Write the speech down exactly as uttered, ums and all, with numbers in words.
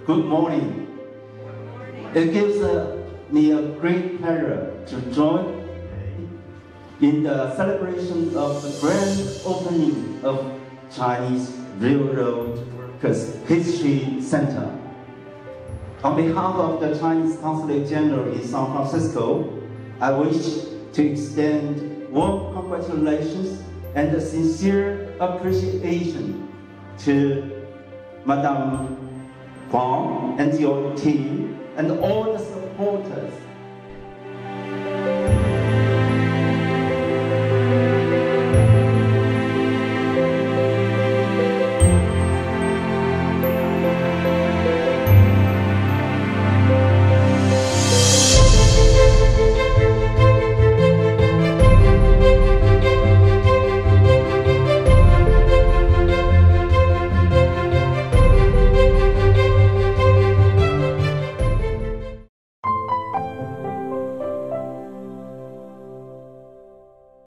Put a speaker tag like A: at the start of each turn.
A: good morning. It gives uh, me a great pleasure to join in the celebration of the grand opening of Chinese Railroad History Center. On behalf of the Chinese Consulate General in San Francisco, I wish to extend warm congratulations and a sincere appreciation to Madame Huang and your team and all the supporters